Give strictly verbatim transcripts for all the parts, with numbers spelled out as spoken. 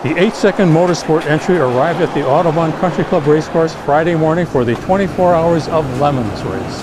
The Eight Second Motorsport entry arrived at the Autobahn Country Club Racecourse Friday morning for the twenty-four Hours of LeMons race.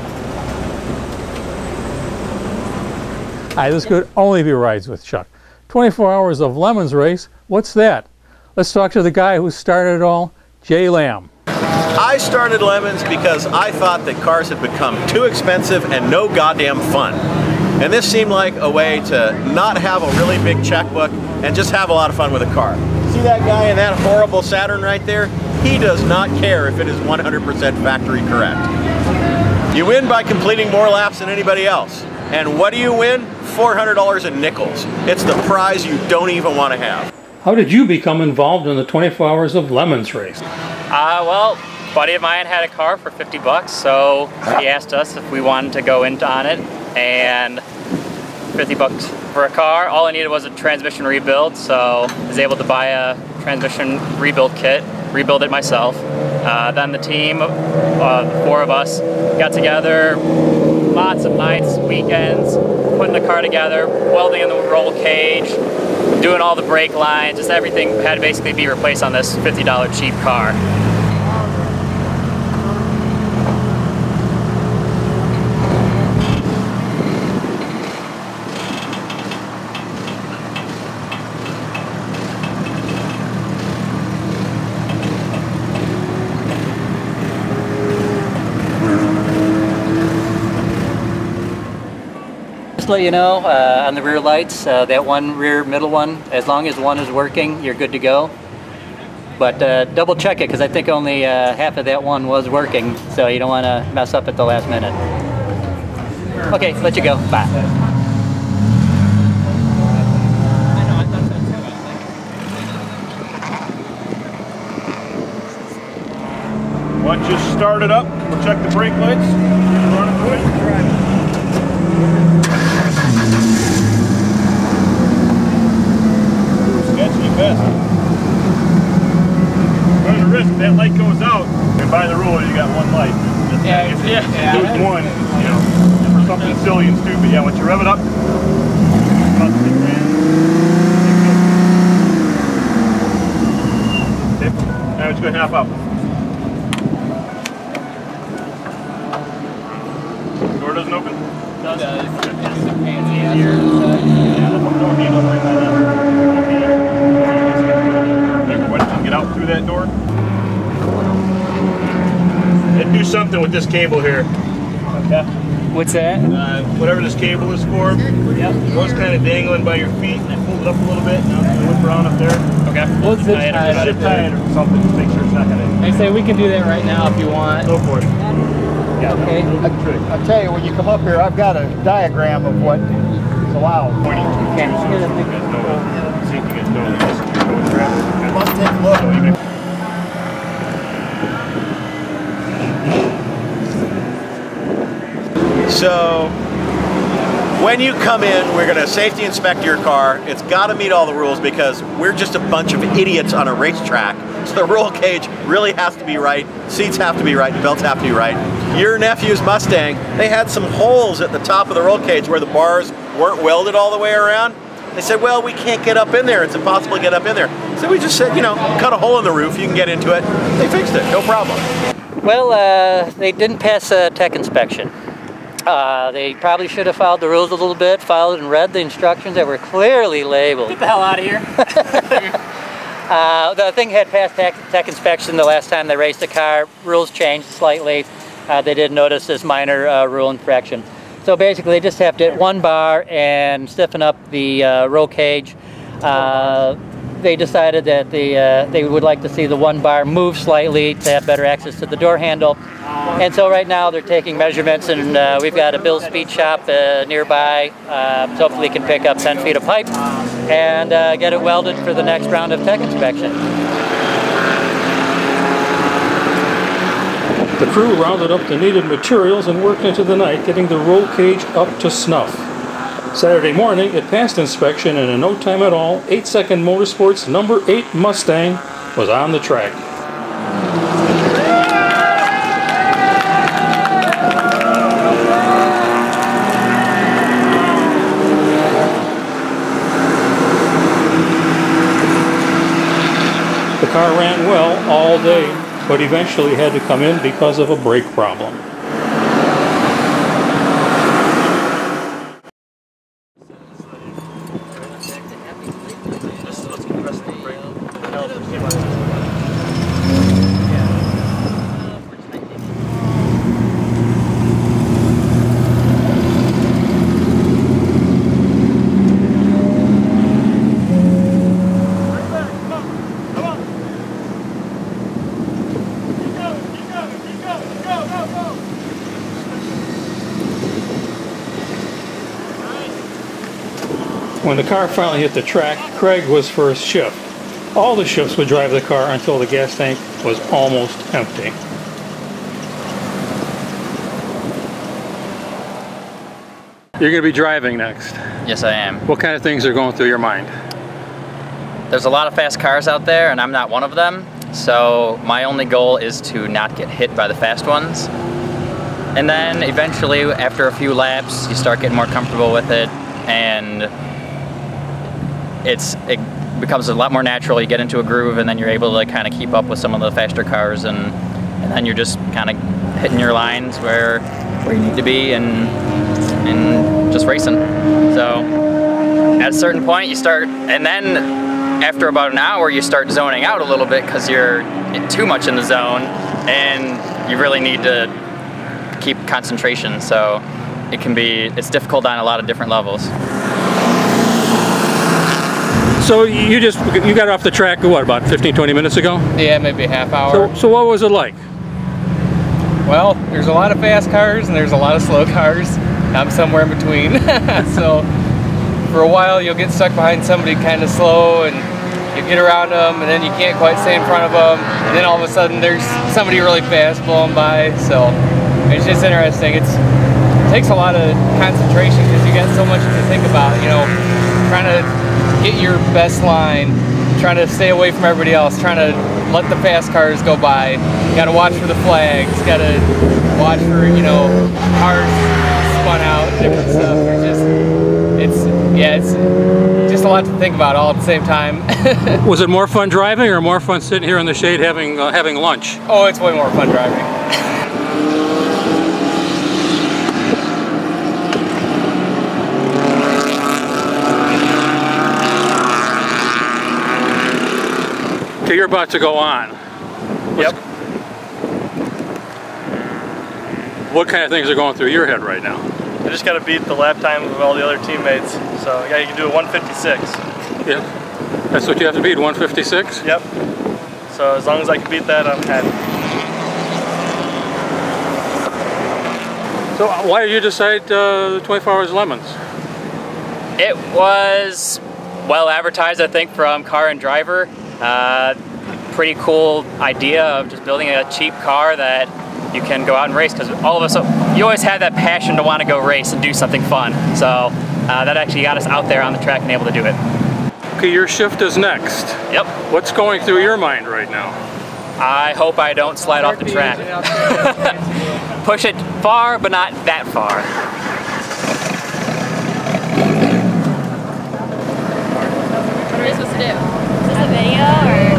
Hi, this could only be Rides with Chuck. twenty-four Hours of LeMons race, what's that? Let's talk to the guy who started it all, Jay Lamb. I started LeMons because I thought that cars had become too expensive and no goddamn fun. And this seemed like a way to not have a really big checkbook and just have a lot of fun with a car. See that guy in that horrible Saturn right there? He does not care if it is one hundred percent factory correct. You win by completing more laps than anybody else. And what do you win? four hundred dollars in nickels. It's the prize you don't even want to have. How did you become involved in the twenty-four Hours of LeMons race? Uh, well, a buddy of mine had a car for fifty bucks, so he asked us if we wanted to go into on it, and fifty bucks for a car. All I needed was a transmission rebuild, so I was able to buy a transmission rebuild kit, rebuild it myself. Uh, then the team, uh, the four of us, got together, lots of nights, weekends, putting the car together, welding in the roll cage, doing all the brake lines, just everything had to basically be replaced on this fifty dollar cheap car. Just to let you know, uh, on the rear lights, uh, that one rear middle one, as long as one is working, you're good to go. But uh, double check it, because I think only uh, half of that one was working, so you don't want to mess up at the last minute. Okay, let you go. Bye. Once you start it up, we'll check the brake lights. Run it quick. Sketchy best. Run the risk, that light goes out, and by the rule, you got one light. Just Yeah, if yeah, you yeah. lose one, you know, for something silly and stupid. Yeah, once you rev it up, about six grand. Okay. Now it's going half up. Door doesn't open? It does. It's a pain in the ass. Yeah, that's what door handle right now. Everybody can get out through that door. And do something with this cable here. Okay. What's that? Uh, whatever this cable is for. Yep. It was kind of dangling by your feet, and I pulled it up a little bit. Now it's going to whip around up there. Okay. We'll zip tie it. Zip tie it or something to make sure it's not going to. I say we can do that right now if you want. Go for it. Yeah, okay. I, I tell you, when you come up here, I've got a diagram of what is allowed. Pointing to the camera so you guys know. See if you guys know this. Let's take a look. So even So when you come in, we're going to safety inspect your car. It's got to meet all the rules because we're just a bunch of idiots on a racetrack. So the roll cage really has to be right, seats have to be right, belts have to be right. Your nephew's Mustang, they had some holes at the top of the roll cage where the bars weren't welded all the way around. They said, well, we can't get up in there. It's impossible to get up in there. So we just said, you know, cut a hole in the roof. You can get into it. They fixed it. No problem. Well, uh, they didn't pass a tech inspection. Uh, they probably should have followed the rules a little bit, followed and read the instructions that were clearly labeled. Get the hell out of here. uh, the thing had passed tech, tech inspection the last time they raced the car. Rules changed slightly. Uh, they did notice this minor uh, rule infraction. So basically, they just have to hit one bar and stiffen up the uh, roll cage. Uh, they decided that the, uh, they would like to see the one bar move slightly to have better access to the door handle. And so right now they're taking measurements, and uh, we've got a Bill's Speed Shop uh, nearby. Uh, so hopefully can pick up ten feet of pipe and uh, get it welded for the next round of tech inspection. The crew rounded up the needed materials and worked into the night, getting the roll cage up to snuff. Saturday morning, it passed inspection, and in no time at all, Eight Second Motorsports' number eight Mustang was on the track. car ran well all day, but eventually had to come in because of a brake problem. When the car finally hit the track, Craig was first shift. All the shifts would drive the car until the gas tank was almost empty. You're going to be driving next. Yes, I am. What kind of things are going through your mind? There's a lot of fast cars out there, and I'm not one of them. So my only goal is to not get hit by the fast ones. And then eventually, after a few laps, you start getting more comfortable with it, and it's it becomes a lot more natural. You get into a groove, and then you're able to kind of keep up with some of the faster cars, and and then you're just kind of hitting your lines where where you need to be, and and just racing. So at a certain point, you start, and then after about an hour, you start zoning out a little bit because you're too much in the zone, and you really need to keep concentration. So it can be it's difficult on a lot of different levels. So you just you got off the track what, about fifteen, twenty minutes ago? Yeah, maybe a half hour. So, so what was it like? Well, there's a lot of fast cars and there's a lot of slow cars. I'm somewhere in between. So for a while you'll get stuck behind somebody kind of slow, and you get around them, and then you can't quite stay in front of them, and then all of a sudden there's somebody really fast blowing by. So it's just interesting. It's, it takes a lot of concentration because you got so much to think about, you know, trying to get your best line, trying to stay away from everybody else, trying to let the fast cars go by. You gotta watch for the flags, gotta watch for, you know, cars spun out, different stuff. It's just, it's, yeah, it's just a lot to think about all at the same time. Was it more fun driving or more fun sitting here in the shade having uh, having lunch? Oh, it's way more fun driving. Okay, you're about to go on. Yep. What kind of things are going through your head right now? I just got to beat the lap time of all the other teammates. So yeah, you can do a one fifty-six. Yeah. That's what you have to beat, one fifty-six? Yep. So as long as I can beat that, I'm happy. So why did you decide uh, twenty-four hours Lemons? It was well advertised, I think, from Car and Driver. Uh, pretty cool idea of just building a cheap car that you can go out and race, because all of us, you always had that passion to want to go race and do something fun. So uh, that actually got us out there on the track and able to do it. Okay, your shift is next. Yep. What's going through your mind right now? I hope I don't slide off the track. Push it far, but not that far. What are we supposed to do? Is this a video or?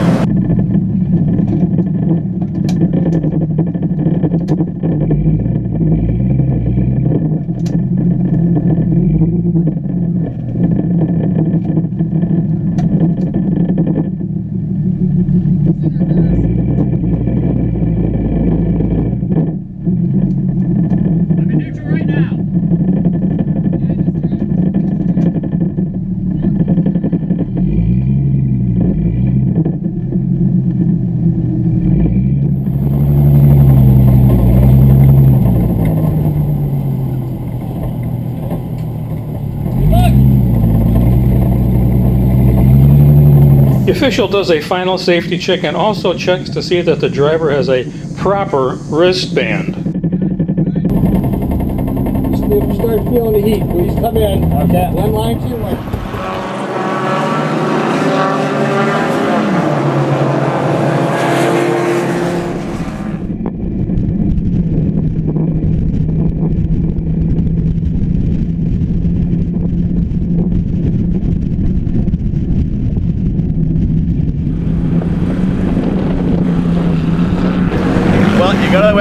The official does a final safety check and also checks to see that the driver has a proper wristband. Start feeling the heat. Please come in. Okay, one line, two line.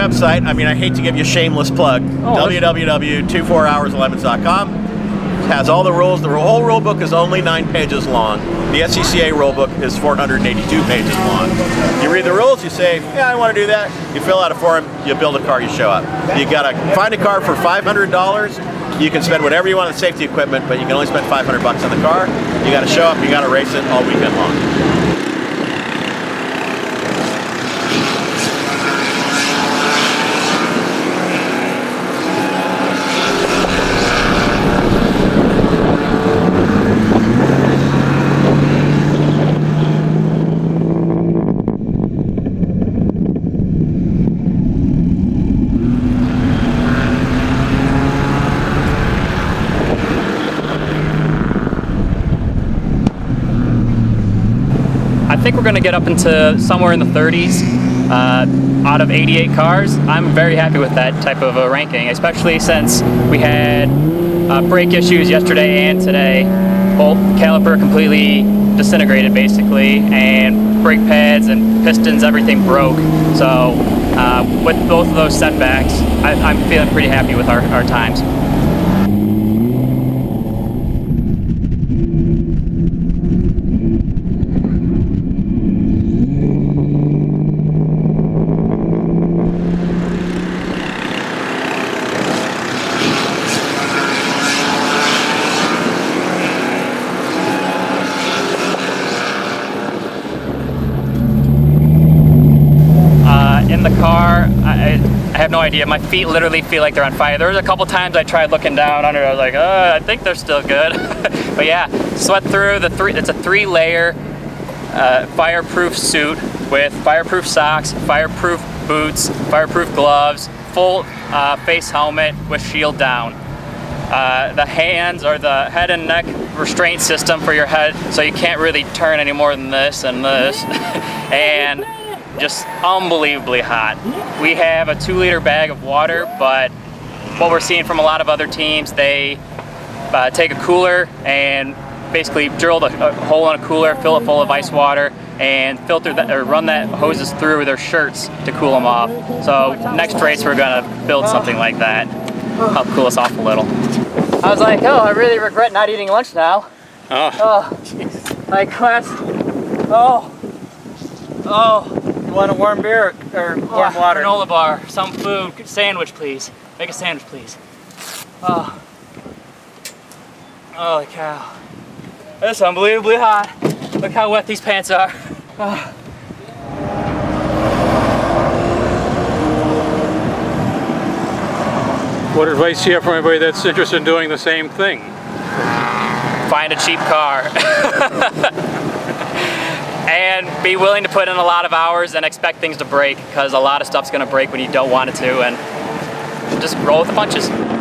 website. I mean, I hate to give you a shameless plug. Oh, w w w dot twenty-four hours of lemons dot com has all the rules. The whole rule book is only nine pages long. The S C C A rule book is four hundred eighty-two pages long. You read the rules, you say, yeah, I want to do that. You fill out a form, you build a car, you show up. You got to find a car for five hundred dollars. You can spend whatever you want on safety equipment, but you can only spend five hundred bucks on the car. You got to show up, you got to race it all weekend long. I think we're going to get up into somewhere in the thirties uh, out of eighty-eight cars. I'm very happy with that type of a ranking, especially since we had uh, brake issues yesterday and today. Both caliper completely disintegrated basically, and brake pads and pistons, everything broke. So uh, with both of those setbacks, I, I'm feeling pretty happy with our, our times. In the car, I, I have no idea. My feet literally feel like they're on fire. There was a couple times I tried looking down under. I was like, oh, I think they're still good. But yeah, sweat through the three. It's a three-layer uh, fireproof suit with fireproof socks, fireproof boots, fireproof gloves, full uh, face helmet with shield down. Uh, the hands are the head and neck restraint system for your head, so you can't really turn any more than this and this. And just unbelievably hot. We have a two liter bag of water, but what we're seeing from a lot of other teams, they uh, take a cooler and basically drill a, a hole in a cooler, fill it full of ice water, and filter that or run that hoses through their shirts to cool them off. So next race we're gonna build something like that. Help cool us off a little. I was like, oh, I really regret not eating lunch now. Oh, Oh, like what? Oh, oh. You want a warm beer or, or warm Oh, water? Granola bar, some food, sandwich please. Make a sandwich please. Oh. Holy cow. It's unbelievably hot. Look how wet these pants are. Oh. what advice do you have for anybody that's interested in doing the same thing? Find a cheap car. And be willing to put in a lot of hours and expect things to break, because a lot of stuff's going to break when you don't want it to, and just roll with the punches.